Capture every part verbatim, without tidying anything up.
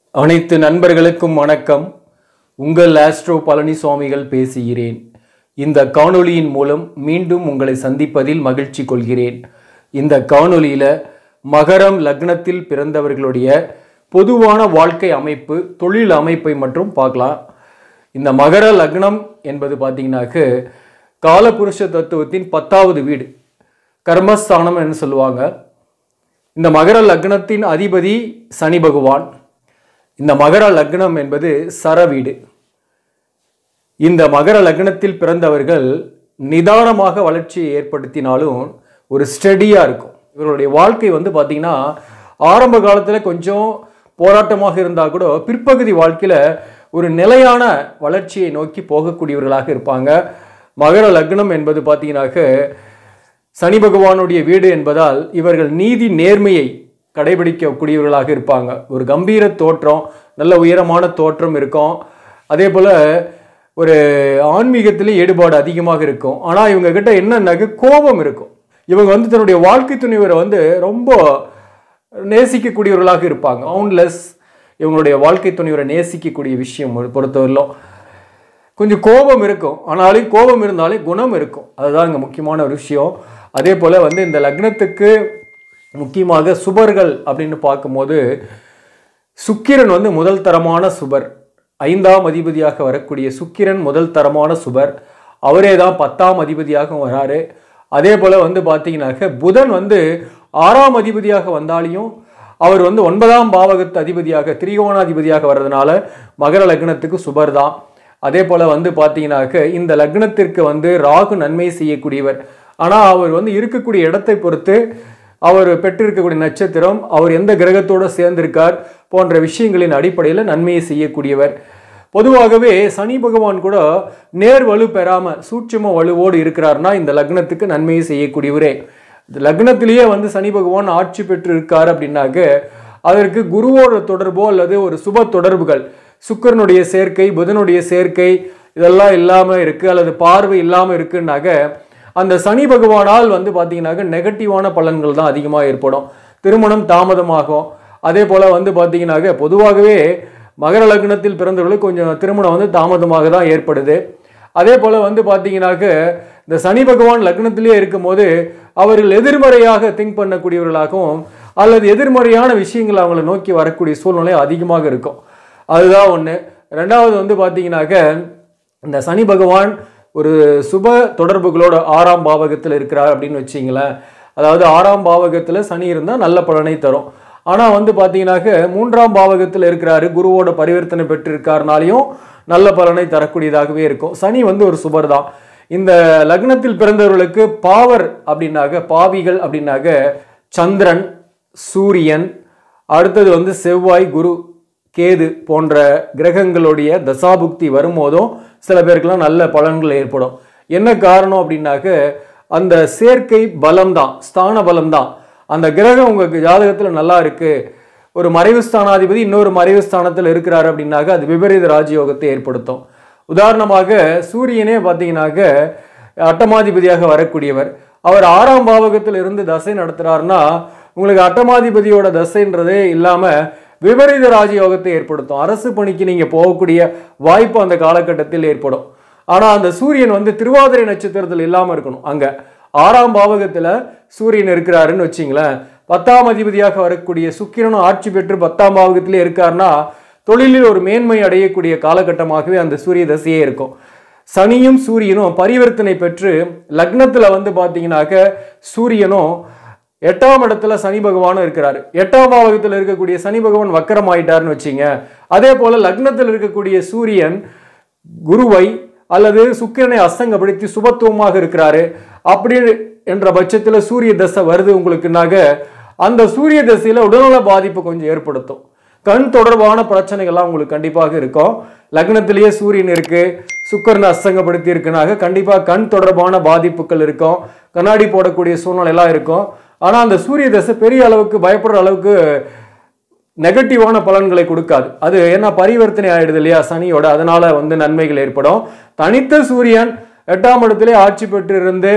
அனைத்து நண்பர்களுக்கும் வணக்கம். உங்கள் ஆஸ்ட்ரோ Palani Swamygal பேசுகிறேன். இந்த காணொளியின் மூலம் மீண்டும் உங்களை சந்திப்பதில் மகிழ்ச்சி கொள்கிறேன். இந்த காணொளியில மகரம் லக்னத்தில் பிறந்தவர்களுடைய பொதுவான வாழ்க்கை அமைப்பு, தொழில் அமைப்பை மற்றும் பார்க்கலாம். இந்த மகர லக்னம் என்பது பார்த்தீங்கன்னாக்க காலபுருஷ தத்துவத்தின் பத்தாவது வீடு, கர்மஸ்தானம் என்று சொல்லுவாங்க. இந்த மகர லக்னத்தின் அதிபதி சனி பகவான். இந்த மகர லக்னம் என்பது சர வீடு. இந்த மகர லக்னத்தில் பிறந்தவர்கள் நிதானமாக வளர்ச்சியை ஏற்படுத்தினாலும் ஒரு ஸ்டடியாக இருக்கும். இவருடைய வாழ்க்கை வந்து பார்த்திங்கன்னா ஆரம்ப காலத்தில் கொஞ்சம் போராட்டமாக இருந்தால் கூட பிற்பகுதி வாழ்க்கையில் ஒரு நிலையான வளர்ச்சியை நோக்கி போகக்கூடியவர்களாக இருப்பாங்க. மகர லக்னம் என்பது பார்த்தீங்கன்னாக்க சனி பகவானுடைய வீடு என்பதால் இவர்கள் நீதி நேர்மையை கடைபிடிக்கக்கூடியவர்களாக இருப்பாங்க. ஒரு கம்பீர தோற்றம், நல்ல உயரமான தோற்றம் இருக்கும். அதே போல் ஒரு ஆன்மீகத்திலே ஈடுபாடு அதிகமாக இருக்கும். ஆனால் இவங்க கிட்ட என்னன்னாக்க கோபம் இருக்கும். இவங்க வந்து தன்னுடைய வாழ்க்கை துணைவரை வந்து ரொம்ப நேசிக்கக்கூடியவர்களாக இருப்பாங்க. பவுண்ட்லெஸ் இவங்களுடைய வாழ்க்கை துணைவரை நேசிக்கக்கூடிய விஷயம் பொறுத்தவரையிலும் கொஞ்சம் கோபம் இருக்கும். ஆனாலும் கோபம் இருந்தாலே குணம் இருக்கும். அதுதான் இங்கே முக்கியமான ஒரு விஷயம். அதே போல் வந்து இந்த லக்னத்துக்கு முக்கியமாக சுபர்கள் அப்படின்னு பார்க்கும்போது சுக்கிரன் வந்து முதல் தரமான சுபர். ஐந்தாம் அதிபதியாக வரக்கூடிய சுக்கிரன் முதல் தரமான சுபர். அவரே தான் பத்தாம் அதிபதியாக வராரு. அதே போல் வந்து பார்த்தீங்கன்னாக்க புதன் வந்து ஆறாம் அதிபதியாக வந்தாலையும் அவர் வந்து ஒன்பதாம் பாவகத்து அதிபதியாக திரிகோணாதிபதியாக வர்றதுனால மகர லக்னத்துக்கு சுபர் தான். அதே போல் வந்து பார்த்தீங்கன்னாக்க இந்த லக்னத்திற்கு வந்து ராகு நன்மை செய்யக்கூடியவர். ஆனால் அவர் வந்து இருக்கக்கூடிய இடத்தை பொறுத்து, அவர் பெற்றிருக்கக்கூடிய நட்சத்திரம், அவர் எந்த கிரகத்தோடு சேர்ந்திருக்கார் போன்ற விஷயங்களின் அடிப்படையில் நன்மையை செய்யக்கூடியவர். பொதுவாகவே சனி பகவான் கூட நேர் வலு பெறாமல் சூட்சும வலுவோடு இருக்கிறார்னா இந்த லக்னத்துக்கு நன்மையை செய்யக்கூடியவரே. இந்த லக்னத்திலேயே வந்து சனி பகவான் ஆட்சி பெற்று இருக்கார் அப்படின்னாக்க அதற்கு குருவோட தொடர்போ அல்லது ஒரு சுப தொடர்புகள், சுக்கிரனுடைய சேர்க்கை, புதனுடைய சேர்க்கை இதெல்லாம் இல்லாமல் இருக்குது அல்லது பார்வை இல்லாமல் இருக்குன்னாக்க அந்த சனி பகவானால் வந்து பார்த்தீங்கன்னாக்க நெகட்டிவான பலன்கள் தான் அதிகமாக ஏற்படும். திருமணம் தாமதமாகும். அதே போல் வந்து பார்த்தீங்கன்னாக்க பொதுவாகவே மகர லக்னத்தில் பிறந்தவர்களுக்கு கொஞ்சம் திருமணம் வந்து தாமதமாக தான் ஏற்படுது. அதே போல் வந்து பார்த்தீங்கன்னாக்க இந்த சனி பகவான் லக்னத்திலே இருக்கும்போது அவர்கள் எதிர்மறையாக திங்க் பண்ணக்கூடியவர்களாகவும் அல்லது எதிர்மறையான விஷயங்கள் அவங்களை நோக்கி வரக்கூடிய சூழ்நிலை அதிகமாக இருக்கும். அதுதான் ஒன்று. ரெண்டாவது வந்து பார்த்தீங்கன்னாக்க இந்த சனி பகவான் ஒரு சுப தொடர்புகளோட ஆறாம் பாவகத்தில் இருக்கிறார் அப்படின்னு வச்சிங்களேன். அதாவது ஆறாம் பாவகத்தில் சனி இருந்தால் நல்ல பலனை தரும். ஆனால் வந்து பார்த்தீங்கன்னாக்க மூன்றாம் பாவகத்தில் இருக்கிறாரு, குருவோட பரிவர்த்தனை பெற்றிருக்காருனாலையும் நல்ல பலனை தரக்கூடியதாகவே இருக்கும். சனி வந்து ஒரு சுபர் தான். இந்த லக்னத்தில் பிறந்தவர்களுக்கு பாவர் அப்படின்னாக்க, பாவிகள் அப்படின்னாக்க சந்திரன், சூரியன், அடுத்தது வந்து செவ்வாய், குரு, கேது போன்ற கிரகங்களுடைய தசாபுக்தி வரும்போதும் சில பேருக்கெல்லாம் நல்ல பலன்கள் ஏற்படும். என்ன காரணம் அப்படின்னாக்க அந்த சேர்க்கை பலம் தான், ஸ்தான பலம் தான். அந்த கிரகம் உங்களுக்கு ஜாதகத்தில் நல்லா இருக்கு, ஒரு மறைவு ஸ்தானாதிபதி இன்னொரு மறைவு ஸ்தானத்தில் இருக்கிறாரு அப்படின்னாக்க அது விபரீத ராஜயோகத்தை ஏற்படுத்தும். உதாரணமாக சூரியனே பார்த்தீங்கன்னாக்க அட்டமாதிபதியாக வரக்கூடியவர். அவர் ஆறாம் பாவகத்தில் இருந்து தசை நடத்துறாருன்னா உங்களுக்கு அட்டமாதிபதியோட தசைன்றதே இல்லாமல் விபரீத ராஜயோகத்தை ஏற்படுத்தும். அரசு பணிக்கு நீங்கள் போகக்கூடிய வாய்ப்பு அந்த காலகட்டத்தில் ஏற்படும். ஆனால் அந்த சூரியன் வந்து திருவாதிரை நட்சத்திரத்தில் இல்லாமல் இருக்கணும். அங்கே ஆறாம் பாவகத்தில் சூரியன் இருக்கிறாருன்னு வச்சிங்களேன். பத்தாம் அதிபதியாக வரக்கூடிய சுக்கிரனும் ஆட்சி பெற்று பத்தாம் பாவகத்திலே இருக்காருன்னா தொழிலில் ஒரு மேன்மை அடையக்கூடிய காலகட்டமாகவே அந்த சூரிய தசையே இருக்கும். சனியும் சூரியனும் பரிவர்த்தனை பெற்று லக்னத்தில் வந்து பார்த்தீங்கன்னாக்க சூரியனும் எட்டாம் இடத்துல சனி பகவானும் இருக்கிறாரு. எட்டாம் பாவகத்தில் இருக்கக்கூடிய சனி பகவான் வக்கரம் ஆயிட்டாருன்னு வச்சிங்க. அதே போல லக்னத்தில் இருக்கக்கூடிய சூரியன் குருவை அல்லது சுக்கிரனை அஸ்தங்கப்படுத்தி சுபத்துவமாக இருக்கிறாரு. அப்படி என்ற பட்சத்தில் சூரிய தசை வருது உங்களுக்குனாக அந்த சூரிய தசையில் உடல்நல பாதிப்பு கொஞ்சம் ஏற்படுத்தும். கண் தொடர்பான பிரச்சனைகள்லாம் உங்களுக்கு கண்டிப்பாக இருக்கும். லக்னத்திலேயே சூரியன் இருக்கு, சுக்கிரனை அஸ்தங்கப்படுத்தி இருக்குனாக கண்டிப்பாக கண் தொடர்பான பாதிப்புகள் இருக்கும். கண்ணாடி போடக்கூடிய சூழ்நிலையெல்லாம் இருக்கும். ஆனால் அந்த சூரிய தசை பெரிய அளவுக்கு பயப்படுற அளவுக்கு நெகட்டிவான பலன்களை கொடுக்காது. அது என்ன பரிவர்த்தனை ஆயிடுது இல்லையா சனியோட, அதனால வந்து நன்மைகள் ஏற்படும். தனித்த சூரியன் எட்டாம் இடத்திலே ஆட்சி பெற்று இருந்து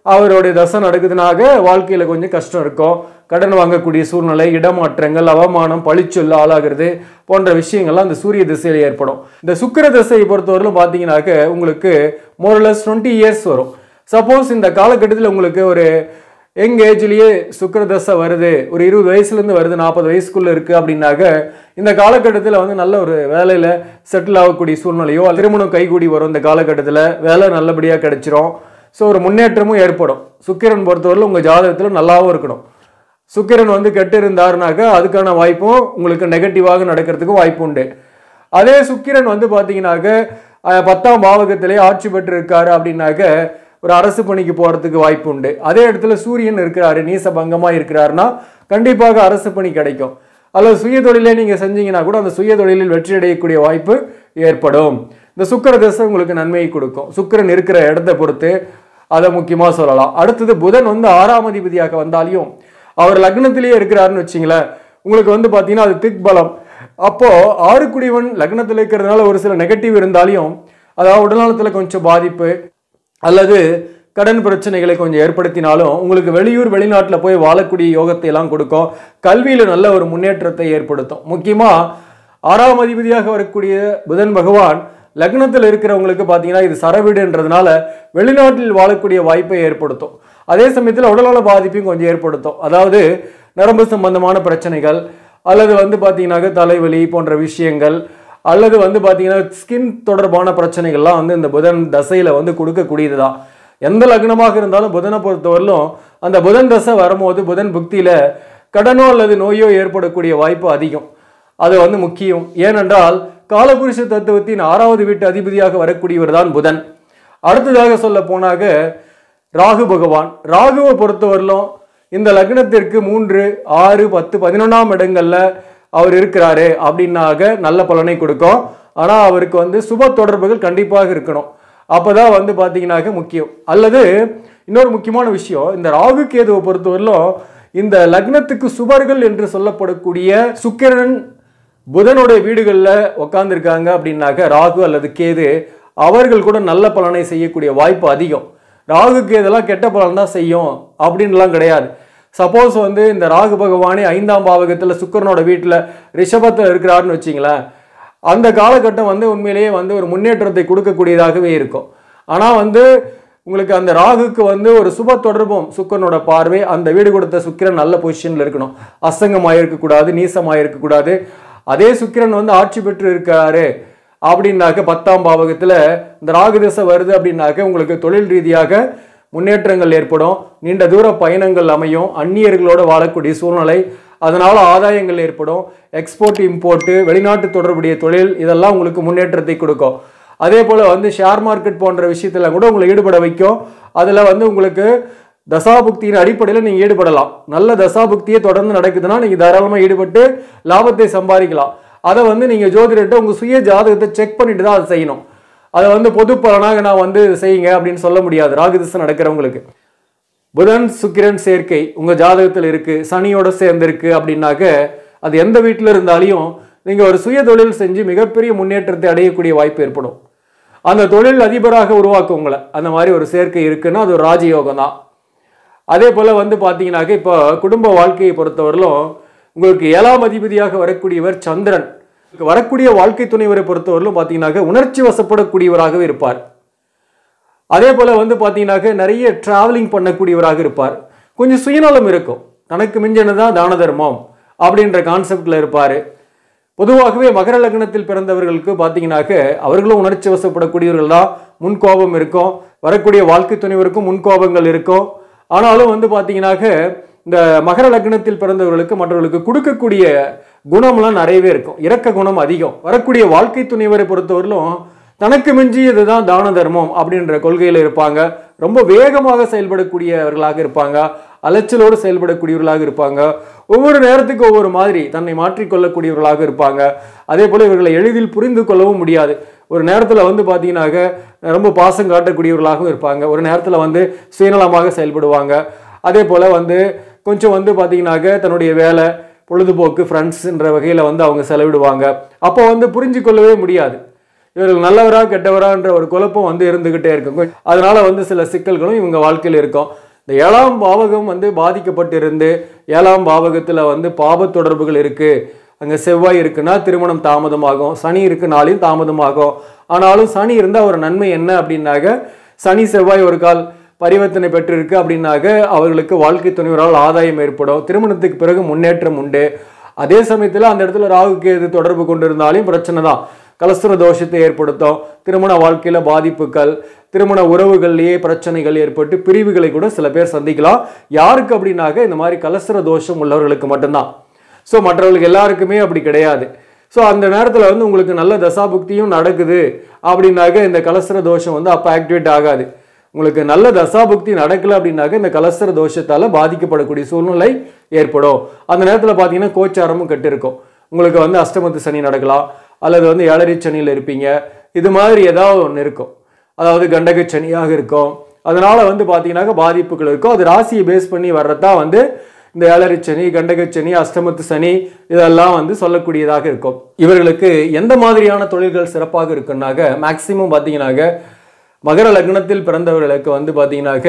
அவருடைய தசை நடக்குதுனாக வாழ்க்கையில் கொஞ்சம் கஷ்டம் இருக்கும், கடன் வாங்கக்கூடிய சூழ்நிலை, இடமாற்றங்கள், அவமானம், பழிச்சொல்ல ஆளாகிறது போன்ற விஷயங்கள்லாம் அந்த சூரிய திசையில் ஏற்படும். இந்த சுக்கிர திசையை பொறுத்தவரையிலும் பார்த்தீங்கன்னாக்க உங்களுக்கு மோரலஸ் டுவெண்ட்டி இயர்ஸ் வரும். சப்போஸ் இந்த காலகட்டத்தில் உங்களுக்கு ஒரு யங் ஏஜ்லேயே சுக்கிர தசை வருது, ஒரு இருபது வயசுலேருந்து வருது, நாற்பது வயசுக்குள்ளே இருக்குது அப்படின்னாக்க இந்த காலகட்டத்தில் வந்து நல்ல ஒரு வேலையில் செட்டில் ஆகக்கூடிய சூழ்நிலையோ திருமணம் கைகூடி வரும். இந்த காலகட்டத்தில் வேலை நல்லபடியாக கிடைச்சிரும். ஸோ ஒரு முன்னேற்றமும் ஏற்படும். சுக்கிரன் பொறுத்தவரையில் உங்கள் ஜாதகத்தில் நல்லாவும் இருக்கணும். சுக்கிரன் வந்து கெட்டு இருந்தாருனாக்கா அதுக்கான வாய்ப்பும் உங்களுக்கு நெகட்டிவாக நடக்கிறதுக்கும் வாய்ப்பு உண்டு. அதே சுக்கிரன் வந்து பார்த்தீங்கன்னாக்க பத்தாம் பாவகத்திலே ஆட்சி பெற்று இருக்காரு அப்படின்னாக்க ஒரு அரசு பணிக்கு போகிறதுக்கு வாய்ப்பு உண்டு. அதே இடத்துல சூரியன் இருக்கிறாரு, நீச பங்கமாக இருக்கிறாருன்னா கண்டிப்பாக அரசு பணி கிடைக்கும். அல்லது சுய தொழிலே நீங்கள் செஞ்சீங்கன்னா கூட அந்த சுய தொழிலில் வெற்றி அடையக்கூடிய வாய்ப்பு ஏற்படும். இந்த சுக்கிர தசை உங்களுக்கு நன்மையை கொடுக்கும். சுக்கிரன் இருக்கிற இடத்தை பொறுத்து அதை முக்கியமாக சொல்லலாம். அடுத்தது புதன் வந்து ஆறாம் அதிபதியாக வந்தாலையும் அவர் லக்னத்திலேயே இருக்கிறாருன்னு வச்சிங்களேன், உங்களுக்கு வந்து பார்த்தீங்கன்னா அது திக் பலம். அப்போது ஆறுக்குடிவன் லக்னத்தில் இருக்கிறதுனால ஒரு சில நெகட்டிவ் இருந்தாலையும், அதாவது உடல்நலத்தில் கொஞ்சம் பாதிப்பு அல்லது கடன் பிரச்சனைகளை கொஞ்சம் ஏற்படுத்தினாலும் உங்களுக்கு வெளியூர் வெளிநாட்டில் போய் வாழக்கூடிய யோகத்தை எல்லாம் கொடுக்கும். கல்வியில் நல்ல ஒரு முன்னேற்றத்தை ஏற்படுத்தும். முக்கியமாக ஆறாம் அதிபதியாக வரக்கூடிய புதன் பகவான் லக்னத்தில் இருக்கிறவங்களுக்கு பார்த்தீங்கன்னா இது சரவீடுன்றதுனால வெளிநாட்டில் வாழக்கூடிய வாய்ப்பை ஏற்படுத்தும். அதே சமயத்தில் உடல்நல பாதிப்பையும் கொஞ்சம் ஏற்படுத்தும். அதாவது நரம்பு சம்பந்தமான பிரச்சனைகள் அல்லது வந்து பார்த்தீங்கன்னாக்க தலைவலி போன்ற விஷயங்கள் அல்லது வந்து பார்த்தீங்கன்னா ஸ்கின் தொடர்பான பிரச்சனைகள்லாம் வந்து இந்த புதன் தசையில் வந்து கொடுக்கக்கூடியது தான். எந்த லக்னமாக இருந்தாலும் புதனை பொறுத்தவரையிலும் அந்த புதன் தசை வரும்போது புதன் புக்தியில் கடனோ அல்லது நோயோ ஏற்படக்கூடிய வாய்ப்பு அதிகம். அது வந்து முக்கியம். ஏனென்றால் காலபுருஷ தத்துவத்தின் ஆறாவது வீட்டு அதிபதியாக வரக்கூடியவர் தான் புதன். அடுத்ததாக சொல்ல போனாக ராகு பகவான். ராகுவை பொறுத்தவரையிலும் இந்த லக்னத்திற்கு மூன்று ஆறு பத்து பதினொன்றாம் இடங்கள்ல அவர் இருக்கிறாரு அப்படின்னாக நல்ல பலனை கொடுக்கும். ஆனால் அவருக்கு வந்து சுப தொடர்புகள் கண்டிப்பாக இருக்கணும். அப்போதான் வந்து பார்த்தீங்கன்னாக்க முக்கியம். அல்லது இன்னொரு முக்கியமான விஷயம், இந்த ராகு கேதுவை பொறுத்தவரையிலும் இந்த லக்னத்துக்கு சுபர்கள் என்று சொல்லப்படக்கூடிய சுக்கிரன் புதனுடைய வீடுகளில் உட்காந்துருக்காங்க அப்படின்னாக்க ராகு அல்லது கேது அவர்கள் கூட நல்ல பலனை செய்யக்கூடிய வாய்ப்பு அதிகம். ராகு கேதெல்லாம் கெட்ட பலன் தான் செய்யும் அப்படின்லாம் கிடையாது. சப்போஸ் வந்து இந்த ராகு பகவானே ஐந்தாம் பாவகத்தில் சுக்கிரனோட வீட்டில் ரிஷபத்தில் இருக்கிறாருன்னு வச்சிங்களேன், அந்த காலகட்டம் வந்து உண்மையிலேயே வந்து ஒரு முன்னேற்றத்தை கொடுக்கக்கூடியதாகவே இருக்கும். ஆனால் வந்து உங்களுக்கு அந்த ராகுக்கு வந்து ஒரு சுப தொடர்பும் சுக்கிரனோட பார்வை அந்த வீடு கொடுத்த சுக்கிரன் நல்ல பொசிஷனில் இருக்கணும். அசங்கமாக இருக்கக்கூடாது, நீசமாக இருக்கக்கூடாது. அதே சுக்கிரன் வந்து ஆட்சி பெற்று இருக்காரு அப்படின்னாக்க பத்தாம் பாவகத்தில் இந்த ராகு திசை வருது அப்படின்னாக்க உங்களுக்கு தொழில் ரீதியாக முன்னேற்றங்கள் ஏற்படும். நீண்ட தூர பயணங்கள் அமையும். அந்நியர்களோடு வாழக்கூடிய சூழ்நிலை, அதனால் ஆதாயங்கள் ஏற்படும். எக்ஸ்போர்ட் இம்போர்ட்டு, வெளிநாட்டு தொடர்புடைய தொழில் இதெல்லாம் உங்களுக்கு முன்னேற்றத்தை கொடுக்கும். அதே போல் வந்து ஷேர் மார்க்கெட் போன்ற விஷயத்தில் கூட உங்களை ஈடுபட வைக்கும். அதில் வந்து உங்களுக்கு தசாபுக்தியின் அடிப்படையில் நீங்கள் ஈடுபடலாம். நல்ல தசாபுக்தியே தொடர்ந்து நடக்குதுன்னா நீங்கள் தாராளமாக ஈடுபட்டு லாபத்தை சம்பாதிக்கலாம். அதை வந்து நீங்கள் ஜோதிடத்தை உங்கள் சுய ஜாதகத்தை செக் பண்ணிட்டு தான் அதை செய்யணும். அதை வந்து பொது பலனாக நான் வந்து செய்யுங்க அப்படின்னு சொல்ல முடியாது. ராகுதிசை நடக்கிறவங்களுக்கு புதன் சுக்கிரன் சேர்க்கை உங்கள் ஜாதகத்தில் இருக்குது, சனியோட சேர்ந்துருக்கு அப்படின்னாக்க அது எந்த வீட்டில் இருந்தாலையும் நீங்கள் ஒரு சுய தொழில் செஞ்சு மிகப்பெரிய முன்னேற்றத்தை அடையக்கூடிய வாய்ப்பு ஏற்படும். அந்த தொழில் அதிபராக உருவாக்கும் உங்களை. அந்த மாதிரி ஒரு சேர்க்கை இருக்குன்னா அது ஒரு ராஜயோகம் தான். அதே போல் வந்து பார்த்தீங்கன்னாக்க இப்போ குடும்ப வாழ்க்கையை பொறுத்தவரையிலும் உங்களுக்கு ஏழாம் அதிபதியாக வரக்கூடியவர் சந்திரன். வரக்கூடிய வாழ்க்கை துணைவரை பொறுத்தவரையிலும் பார்த்தீங்கன்னாக்க உணர்ச்சி வசப்படக்கூடியவராகவே இருப்பார். அதே போல் வந்து பார்த்தீங்கன்னாக்க நிறைய டிராவலிங் பண்ணக்கூடியவராக இருப்பார். கொஞ்சம் சுயநலம் இருக்கும். தனக்கு மிஞ்சினதான் தான தர்மம் அப்படின்ற கான்செப்டில் இருப்பார். பொதுவாகவே மகர லக்னத்தில் பிறந்தவர்களுக்கு பார்த்தீங்கன்னாக்க அவர்களும் உணர்ச்சி வசப்படக்கூடியவர்கள் தான். முன்கோபம் இருக்கும். வரக்கூடிய வாழ்க்கை துணைவருக்கும் முன்கோபங்கள் இருக்கும். ஆனாலும் வந்து பார்த்தீங்கன்னாக்க இந்த மகர லக்னத்தில் பிறந்தவர்களுக்கு மற்றவர்களுக்கு கொடுக்கக்கூடிய குணம்லாம் நிறையவே இருக்கும். இரக்க குணம் அதிகம். வரக்கூடிய வாழ்க்கை துணைவரை பொறுத்தவரையிலும் தனக்கு மிஞ்சியது தான் தான தர்மம் அப்படின்ற கொள்கையில் இருப்பாங்க. ரொம்ப வேகமாக செயல்படக்கூடியவர்களாக இருப்பாங்க. அலைச்சலோடு செயல்படக்கூடியவர்களாக இருப்பாங்க. ஒவ்வொரு நேரத்துக்கு ஒவ்வொரு மாதிரி தன்னை மாற்றிக்கொள்ளக்கூடியவர்களாக இருப்பாங்க. அதே போல் இவர்களை எளிதில் புரிந்து கொள்ளவும் முடியாது. ஒரு நேரத்தில் வந்து பார்த்தீங்கன்னாக்க ரொம்ப பாசம் காட்டக்கூடியவர்களாகவும் இருப்பாங்க. ஒரு நேரத்தில் வந்து சுயநலமாக செயல்படுவாங்க. அதே போல் வந்து கொஞ்சம் வந்து பார்த்தீங்கன்னாக்க தன்னுடைய வேலை பொழுதுபோக்கு ஃப்ரெண்ட்ஸ்ன்ற வகையில் வந்து அவங்க செலவிடுவாங்க. அப்போ வந்து புரிஞ்சு கொள்ளவே முடியாது. இவர்கள் நல்லவரா கெட்டவரான்ற ஒரு குழப்பம் வந்து இருந்துகிட்டே இருக்கும். அதனால வந்து சில சிக்கல்களும் இவங்க வாழ்க்கையில் இருக்கும். இந்த ஏழாம் பாவகம் வந்து பாதிக்கப்பட்டிருந்து ஏழாம் பாவகத்தில் வந்து பாப தொடர்புகள் இருக்கு, அங்கே செவ்வாய் இருக்குன்னா திருமணம் தாமதமாகும், சனி இருக்குனாலையும் தாமதமாகும். ஆனாலும் சனி இருந்தால் ஒரு நன்மை என்ன அப்படின்னாக்க, சனி செவ்வாய் ஒரு கால் பரிவர்த்தனை பெற்றிருக்கு அப்படின்னாக்க அவர்களுக்கு வாழ்க்கை துணைவரால் ஆதாயம் ஏற்படும், திருமணத்துக்கு பிறகு முன்னேற்றம் உண்டு. அதே சமயத்தில் அந்த இடத்துல ராகு கேது தொடர்பு கொண்டிருந்தாலும் பிரச்சனை தான், கலஸ்திர தோஷத்தை ஏற்படுத்தும், திருமண வாழ்க்கையில பாதிப்புகள், திருமண உறவுகள்லேயே பிரச்சனைகள் ஏற்பட்டு பிரிவுகளை கூட சில பேர் சந்திக்கலாம். யாருக்கு அப்படின்னாக்க இந்த மாதிரி கலஸ்திர தோஷம் உள்ளவர்களுக்கு மட்டும்தான். ஸோ மற்றவர்களுக்கு எல்லாருக்குமே அப்படி கிடையாது. ஸோ அந்த நேரத்தில் வந்து உங்களுக்கு நல்ல தசாபுக்தியும் நடக்குது அப்படின்னாக்க இந்த கலஸ்திர தோஷம் வந்து அப்போ ஆக்டிவேட் ஆகாது. உங்களுக்கு நல்ல தசாபுக்தி நடக்கல அப்படின்னாக்க இந்த கலஸ்திர தோஷத்தால் பாதிக்கப்படக்கூடிய சூழ்நிலை ஏற்படும். அந்த நேரத்தில் பார்த்தீங்கன்னா கோச்சாரமும் கெட்டிருக்கும். உங்களுக்கு வந்து அஷ்டமத்து சனி நடக்கலாம், அல்லது வந்து ஏழரை சனியில் இருப்பீங்க, இது மாதிரி ஏதாவது ஒன்று இருக்கும். அதாவது கண்டக சனியாக இருக்கும். அதனால வந்து பார்த்தீங்கன்னாக்க பாதிப்புகள் இருக்கும். அது ராசியை பேஸ் பண்ணி வர்றதா வந்து இந்த ஏழரை சனி, கண்டக சனி, அஷ்டமத்து சனி இதெல்லாம் வந்து சொல்லக்கூடியதாக இருக்கும். இவர்களுக்கு எந்த மாதிரியான தொழில்கள் சிறப்பாக இருக்குன்னாக்க, மேக்சிமம் பார்த்தீங்கன்னாக்க மகர லக்னத்தில் பிறந்தவர்களுக்கு வந்து பார்த்தீங்கன்னாக்க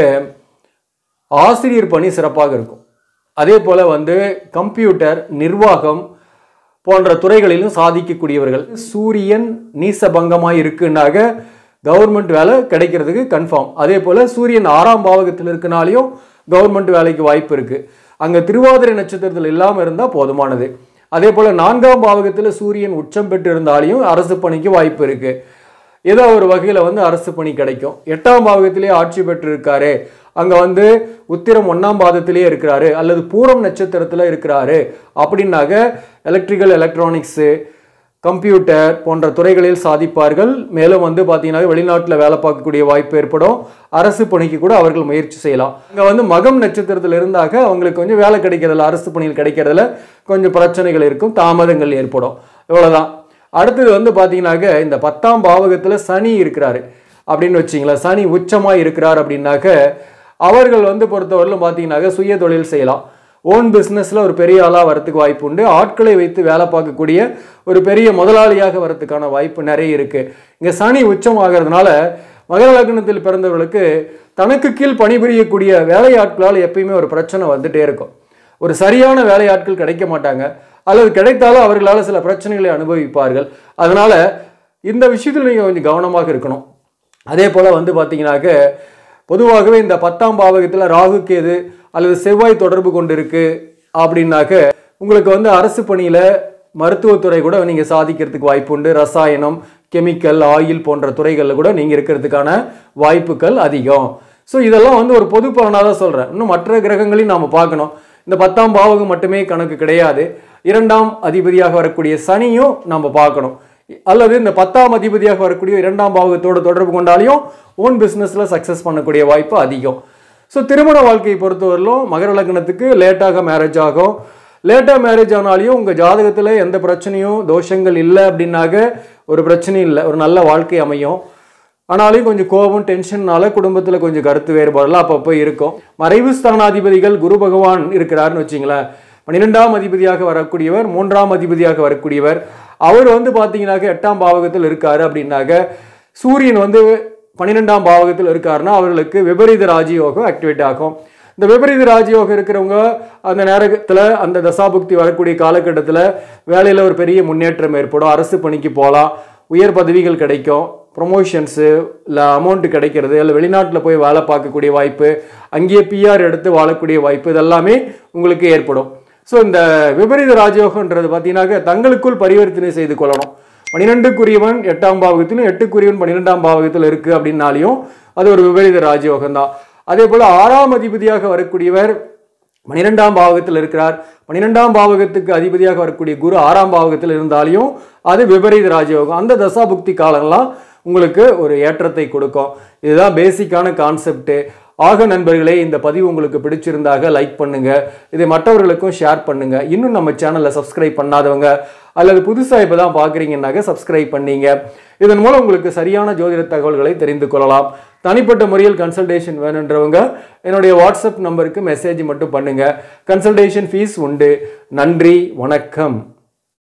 ஆசிரியர் பணி சிறப்பாக இருக்கும். அதே போல் வந்து கம்ப்யூட்டர், நிர்வாகம் போன்ற துறைகளிலும் சாதிக்கக்கூடியவர்கள். சூரியன் நீசபங்கமாக இருக்குன்னாக்க கவர்மெண்ட் வேலை கிடைக்கிறதுக்கு கன்ஃபார்ம். அதே போல் சூரியன் ஆறாம் பாவகத்தில் இருக்கனாலையும் கவர்மெண்ட் வேலைக்கு வாய்ப்பு இருக்குது. அங்கே திருவாதிரை நட்சத்திரத்தில் இல்லாமல் இருந்தால் போதுமானது. அதே போல் நான்காம் பாவகத்தில் சூரியன் உச்சம் பெற்று இருந்தாலையும் அரசு பணிக்கு வாய்ப்பு இருக்குது. ஏதோ ஒரு வகையில் வந்து அரசு பணி கிடைக்கும். எட்டாம் பாவகத்திலே ஆட்சி பெற்று இருக்காரு, அங்கே வந்து உத்திரம் ஒன்றாம் பாதத்திலே இருக்கிறாரு, அல்லது பூரம் நட்சத்திரத்தில் இருக்கிறாரு அப்படின்னாக்க எலக்ட்ரிக்கல், எலக்ட்ரானிக்ஸு, கம்ப்யூட்டர் போன்ற துறைகளில் சாதிப்பார்கள். மேலும் வந்து பார்த்தீங்கன்னா வெளிநாட்டில் வேலை பார்க்கக்கூடிய வாய்ப்பு ஏற்படும். அரசு பணிக்கு கூட அவர்கள் முயற்சி செய்யலாம். இங்கே வந்து மகம் நட்சத்திரத்தில் இருந்தாக்க அவங்களுக்கு கொஞ்சம் வேலை கிடைக்கிறதுல, அரசு பணியில் கிடைக்கிறதுல கொஞ்சம் பிரச்சனைகள் இருக்கும், தாமதங்கள் ஏற்படும். இவ்வளோதான். அடுத்தது வந்து பார்த்தீங்கன்னாக்க இந்த பத்தாம் பாவகத்தில் சனி இருக்கிறாரு அப்படின்னு வச்சிங்களேன், சனி உச்சமாக இருக்கிறார் அப்படின்னாக்க அவர்கள் வந்து பொறுத்தவரையிலும் பார்த்தீங்கன்னாக்க சுய தொழில் செய்யலாம். ஓன் பிஸ்னஸில் ஒரு பெரிய ஆளாக வரத்துக்கு வாய்ப்பு உண்டு. ஆட்களை வைத்து வேலை பார்க்கக்கூடிய ஒரு பெரிய முதலாளியாக வரத்துக்கான வாய்ப்பு நிறைய இருக்குது. இங்கே சனி உச்சம் ஆகிறதுனால மகர லக்னத்தில் பிறந்தவர்களுக்கு தனக்கு கீழ் பணிபுரியக்கூடிய வேலையாட்களால் எப்பயுமே ஒரு பிரச்சனை வந்துகிட்டே இருக்கும். ஒரு சரியான வேலையாட்கள் கிடைக்க மாட்டாங்க, அல்லது கிடைத்தாலும் அவர்களால் சில பிரச்சனைகளை அனுபவிப்பார்கள். அதனால் இந்த விஷயத்தில் நீங்கள் கொஞ்சம் கவனமாக இருக்கணும். அதே போல் வந்து பார்த்தீங்கன்னாக்க பொதுவாகவே இந்த பத்தாம் பாவகத்தில் ராகு கேது அல்லது செவ்வாய் தொடர்பு கொண்டு இருக்கு அப்படின்னாக்க உங்களுக்கு வந்து அரசு பணியில் மருத்துவத்துறை கூட நீங்கள் சாதிக்கிறதுக்கு வாய்ப்பு உண்டு. ரசாயனம், கெமிக்கல், ஆயில் போன்ற துறைகளில் கூட நீங்கள் இருக்கிறதுக்கான வாய்ப்புகள் அதிகம். ஸோ இதெல்லாம் வந்து ஒரு பொது பலனாக தான் சொல்கிறேன். இன்னும் மற்ற கிரகங்களையும் நாம் பார்க்கணும். இந்த பத்தாம் பாவகம் மட்டுமே கணக்கு கிடையாது. இரண்டாம் அதிபதியாக வரக்கூடிய சனியும் நம்ம பார்க்கணும். அல்லது இந்த பத்தாம் அதிபதியாக வரக்கூடிய இரண்டாம் பாவகத்தோடு தொடர்பு கொண்டாலையும் ஓன் பிஸ்னஸில் சக்ஸஸ் பண்ணக்கூடிய வாய்ப்பு அதிகம். ஸோ திருமண வாழ்க்கையை பொறுத்தவரையிலும் மகர லக்னத்துக்கு லேட்டாக மேரேஜ் ஆகும். லேட்டாக மேரேஜ் ஆனாலையும் உங்கள் ஜாதகத்தில் எந்த பிரச்சனையும் தோஷங்கள் இல்லை அப்படின்னாக்க ஒரு பிரச்சனையும் இல்லை, ஒரு நல்ல வாழ்க்கை அமையும். ஆனாலும் கொஞ்சம் கோபம், டென்ஷன்னால குடும்பத்தில் கொஞ்சம் கருத்து வேறுபாடுலாம் அப்பப்போ இருக்கும். மறைவு ஸ்தானாதிபதிகள் குரு பகவான் இருக்கிறாருன்னு வச்சிங்களேன், பன்னிரெண்டாம் அதிபதியாக வரக்கூடியவர், மூன்றாம் அதிபதியாக வரக்கூடியவர். அவர் வந்து பார்த்தீங்கன்னாக்க எட்டாம் பாவகத்தில் இருக்காரு அப்படின்னாக்க சூரியன் வந்து பன்னிரெண்டாம் பாவகத்தில் இருக்காருன்னா அவர்களுக்கு விபரீத ராஜயோகம் ஆக்டிவேட் ஆகும். இந்த விபரீத ராஜயோகம் இருக்கிறவங்க அந்த நேரத்தில் அந்த தசாபுக்தி வரக்கூடிய காலகட்டத்தில் வேலையில் ஒரு பெரிய முன்னேற்றம் ஏற்படும். அரசு பணிக்கு போகலாம், உயர் பதவிகள் கிடைக்கும், ப்ரொமோஷன்ஸு இல்லை அமௌண்ட்டு கிடைக்கிறது, இல்லை வெளிநாட்டில் போய் வேலை பார்க்கக்கூடிய வாய்ப்பு, அங்கேயே பிஆர் எடுத்து வாழக்கூடிய வாய்ப்பு, இதெல்லாமே உங்களுக்கு ஏற்படும். ஸோ இந்த விபரீத ராஜயோகன்றது பார்த்தீங்கன்னாக்க தங்களுக்குள் பரிவர்த்தனை செய்து கொள்ளணும். பன்னிரெண்டுக்குரியவன் எட்டாம் பாவகத்திலும் எட்டுக்குரியவன் பன்னிரெண்டாம் பாவகத்தில் இருக்குது அப்படின்னாலையும் அது ஒரு விபரீத ராஜயோகம் தான். அதே போல் ஆறாம் அதிபதியாக வரக்கூடியவர் பன்னிரெண்டாம் பாவகத்தில் இருக்கிறார். பன்னிரெண்டாம் பாவகத்துக்கு அதிபதியாக வரக்கூடிய குரு ஆறாம் பாவகத்தில் இருந்தாலையும் அது விபரீத ராஜயோகம். அந்த தசாபுக்தி காலங்கள்லாம் உங்களுக்கு ஒரு ஏற்றத்தை கொடுக்கும். இதுதான் பேசிக்கான கான்செப்ட். ஆக நண்பர்களே, இந்த பதிவு உங்களுக்கு பிடிச்சிருந்தாக லைக் பண்ணுங்க, இதை மற்றவர்களுக்கும் ஷேர் பண்ணுங்க. இன்னும் நம்ம சேனலை சப்ஸ்கிரைப் பண்ணாதவங்க அல்லது புதுசாக இப்போ தான் பார்க்குறீங்கன்னாக்க சப்ஸ்கிரைப் பண்ணீங்க. இதன் மூலம் உங்களுக்கு சரியான ஜோதிட தகவல்களை தெரிந்து கொள்ளலாம். தனிப்பட்ட முறையில் கன்சல்டேஷன் வேணுன்றவங்க என்னுடைய வாட்ஸ்அப் நம்பருக்கு மெசேஜ் மட்டும் பண்ணுங்க. கன்சல்டேஷன் ஃபீஸ் உண்டு. நன்றி, வணக்கம்.